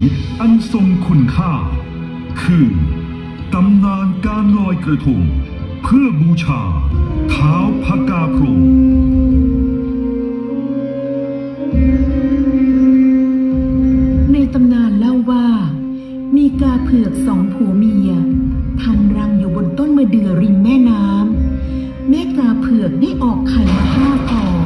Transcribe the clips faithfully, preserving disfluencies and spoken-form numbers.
อันทรงคุณค่าคือตำนานการลอยกระทงเพื่อบูชาท้าวพกาพรหมในตำนานเล่าว่ามีกาเผือกสองผัวเมียทำรังอยู่บนต้นมะเดื่อริมแม่น้ำแม่กาเผือกได้ออกไข่มาห้าฟอง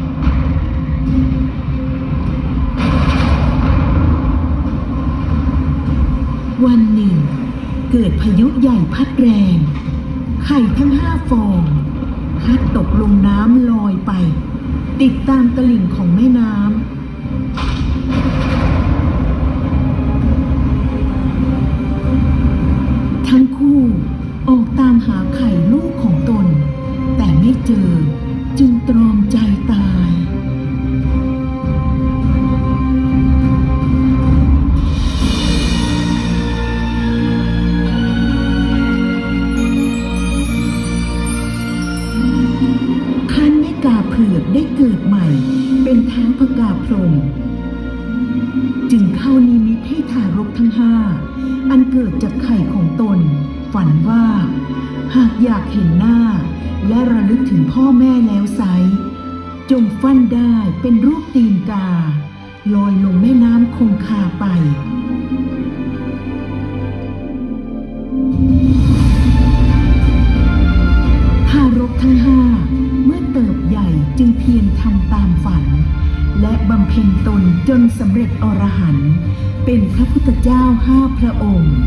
วันหนึ่งเกิดพายุใหญ่พัดแรงไข่ทั้งห้าฟองพัดตกลงน้ำลอยไปติดตามตลิ่งของแม่น้ำทั้งคู่ออกตามหาไข่ลูกของตนแต่ไม่เจอจึงตรอมใจตายกาเผือกได้เกิดใหม่เป็นท้าวพกาพรหมจึงเข้านิมิตให้ทารกทั้งห้าอันเกิดจากไข่ของตนฝันว่าหากอยากเห็นหน้าและระลึกถึงพ่อแม่แล้วไซร้จงฟั่นได้เป็นรูปตีนกาลอยลงแม่น้ำคงคาไปทารกทั้งห้าเมื่อเติบใหญ่จึงเพียรทำตามฝันและบำเพ็ญตนจนสำเร็จอรหันต์เป็นพระพุทธเจ้าห้าพระองค์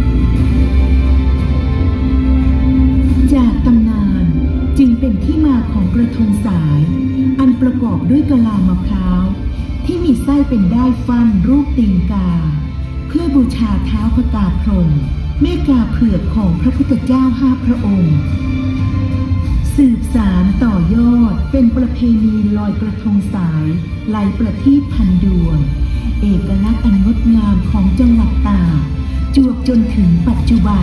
จากตำนานจึงเป็นที่มาของกระทงสายอันประกอบด้วยกะลามะพร้าวที่มีไส้เป็นด้ายฟั่นรูปตีนกาเพื่อบูชาท้าวพกาพรหมแม่กาเผือกของพระพุทธเจ้าห้าพระองค์สืบสานต่อยอดเป็นประเพณีลอยกระทงสายไหลประทีปพันดวงเอกลักษณ์อันงดงามของจังหวัดตากจวบจนถึงปัจจุบัน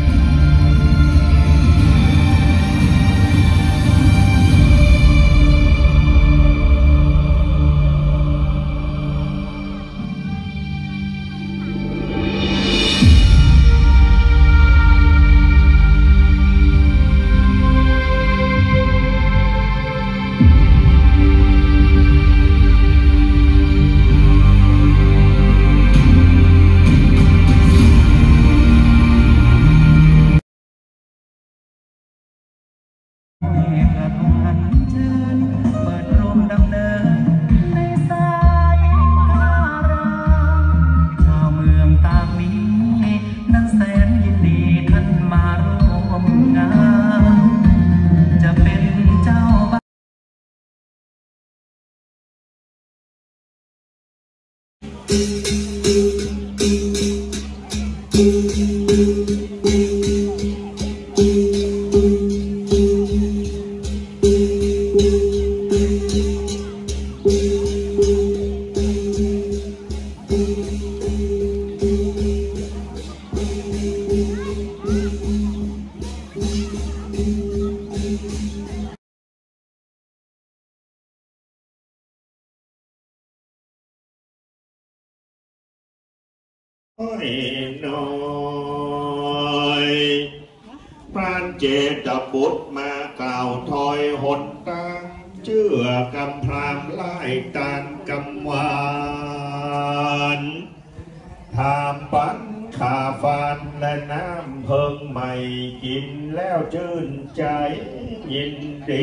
น้อยปราณเจตบุตรมากล่าวถอยหนตางเชื่อกำพรามไล่ตานกำวานถามปันขาฟันและน้ำเพิงใหม่กินแล้วชื่นใจยินดี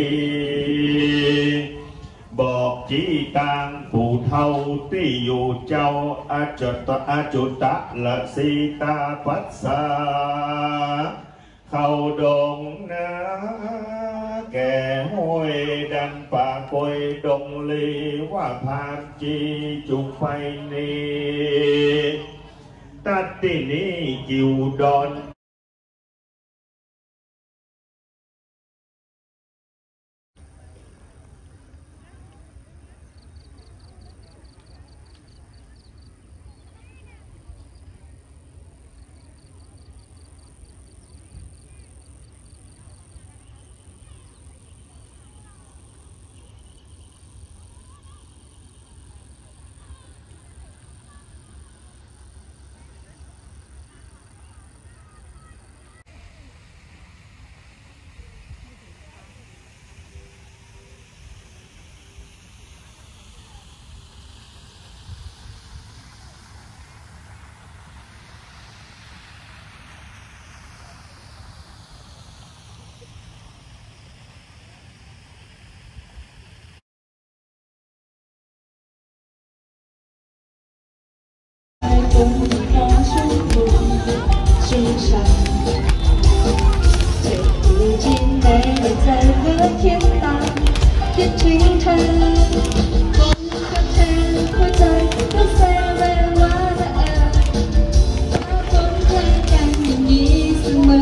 บอกจีต่างผู้เท่าที่อยู่เจ้าอาจุตอาจุตะละสีตาปัสสาเข้าดงนาแก่ห้วยดันป่าปอยดงลีว่าพานจีจุไฟนี้ตัดที่นี้กิวดอน风花顺风树上，最不尽美丽在了天堂，天晴城，风和天会在我塞维瓦的尔，大风吹干一丝梦。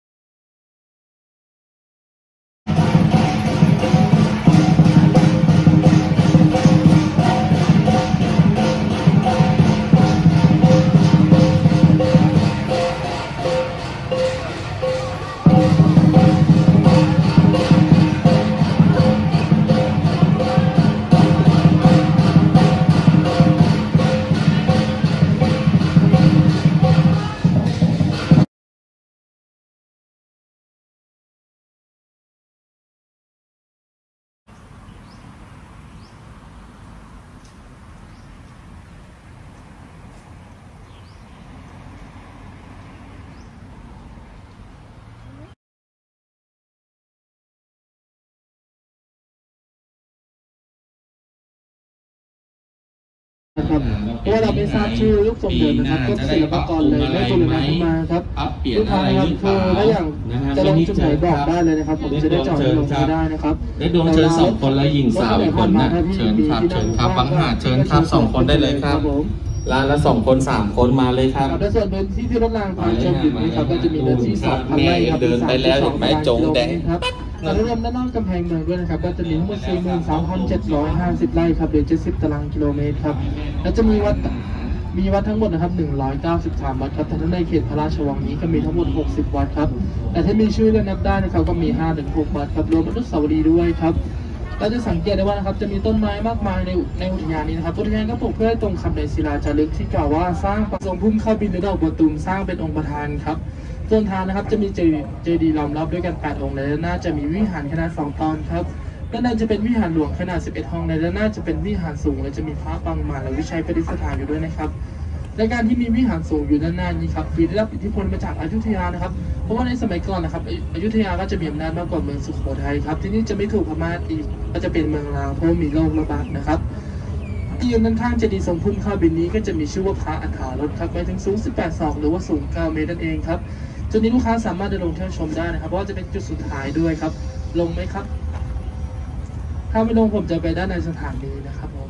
นะครับเพราะว่าเราไม่ทราบชื่อลูกทรงเดิมนะครับก็ศิลปากรเลยได้บุรณะขึ้นมาครับลูกค้าครับคือถ้าอย่างจะลงจุดไหนบอกได้เลยนะครับผมจะได้จอดลงได้นะครับได้ดวงเชิญสองคนแล้วยิงสาวอีกคนนะเชิญครับเชิญครับบังหาเชิญครับสองคนได้เลยครับร้านละสองคนสามคนมาเลยครับในส่วนพื้นที่ที่รถรางผ่านชมอยู่นี้ครับก็จะมีเนื้อที่สองพันไร่ครับเดินไปแล้วเห็นไหมจงแดงครับและรวมด้านนอกกำแพงเมืองด้วยนะครับก็จะมีทั้งหมด สี่หมื่นสามพันเจ็ดร้อยห้าสิบ ไร่ครับหรือเจ็ดสิบตารางกิโลเมตรครับและจะมีวัดมีวัดทั้งหมดนะครับหนึ่งร้อยเก้าสิบสามวัดครับทั้งในเขตพระราชวังนี้ก็มีทั้งหมดหกสิบวัดครับแต่ถ้ามีชื่อและนับได้นะครับก็มี ห้าถึงหก วัดครับรวมอนุสาวรีย์ด้วยครับเราจะสังเกตได้ว่านะครับจะมีต้นไม้มากมายในในอุทยานนี้นะครับอุทยานก็ปลูกเพื่อให้ตรงคำในศิลาจารึกที่กล่าวว่าสร้างประทรงพุ่มข้าวบินหรือดอกบัวตูมสร้างเป็นองค์ประธานครับส่วนทางนะครับจะมีเจเจดีย์ล้อมรอบด้วยกันแปดองค์ในด้านหน้าจะมีวิหารขนาดสองตอนครับด้านในจะเป็นวิหารหลวงขนาดสิบเอ็ดห้องในด้านหน้าจะเป็นวิหารสูงและจะมีพระปางมารและวิชัยประดิษฐานอยู่ด้วยนะครับในการที่มีวิหารสูงอยู่ด้านหน้านี้ครับมีได้รับอิทธิพลมาจากอยุธยานะครับเพราะว่าในสมัยก่อนนะครับอยุธยาก็จะมีอำนาจมากกว่าเมืองสุโขทัยครับที่นี่จะไม่ถูกพม่าตีก็จะเป็นเมืองลาวเพราะมีโรคระบาดนะครับที่อยู่ด้านข้างเจดีย์ทรงพุ่มข้าวบินนี้ก็จะมีชื่อว่าพระอัฏฐารถครับหมายถึงสูงสิบแปดศอกหรือว่าสูงเก้าเมตรนั่นเองครับจุดนี้ลูกค้าสามารถเดินลงเที่ยวชมได้นะครับเพราะว่าจะเป็นจุดสุดท้ายด้วยครับลงไหมครับถ้าไม่ลงผมจะไปด้านในสถานีนะครับผม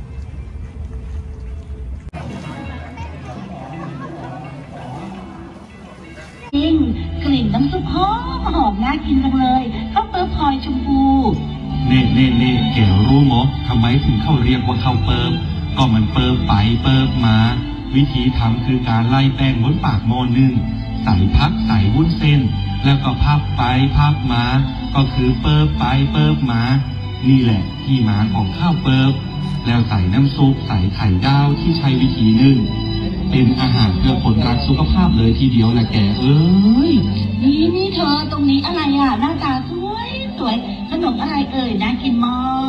จริงกลิ่นน้ำซุปหอมหอมน่ากินจังเลยข้าวเปิ๊บพลอยชมพูเน่เน่เน่แกรู้มั้ยทำไมถึงเขาเรียกว่าข้าวเปิ๊บก็มันเปิ๊บไปเปิ๊บมาวิธีทำคือการไล่แป้งบนปากหม้อนึ่งใส่พักใส่วุ้นเส้นแล้วก็พับไปพับมาก็คือเปิ๊บไปเปิ๊บมานี่แหละที่มาของข้าวเปิ๊บแล้วใส่น้ำซุปใส่ไข่ดาวที่ใช้วิธีนึ่งเป็นอาหารเพื่อคนรักสุขภาพเลยทีเดียวแหละแกเอ้ยนี่นี่เธอตรงนี้อะไรอ่ะหน้าตาสวยสวยขนมอะไรเอ่ยน่ากินมาก